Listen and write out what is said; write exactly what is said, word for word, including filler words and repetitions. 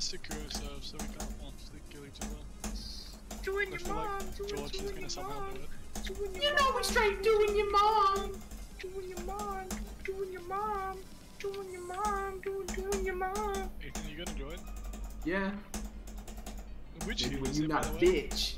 secure ourselves so we don't honestly kill each other. Doing I your feel mom, like doing, George is doing gonna your somehow mom, do it. doing your You mom, know we straight doing your mom. doing your mom, doing your mom, doing your mom, doing doing your mom. Ethan, you gonna join? Yeah. Which Maybe hero when is you it, by not the a way? bitch.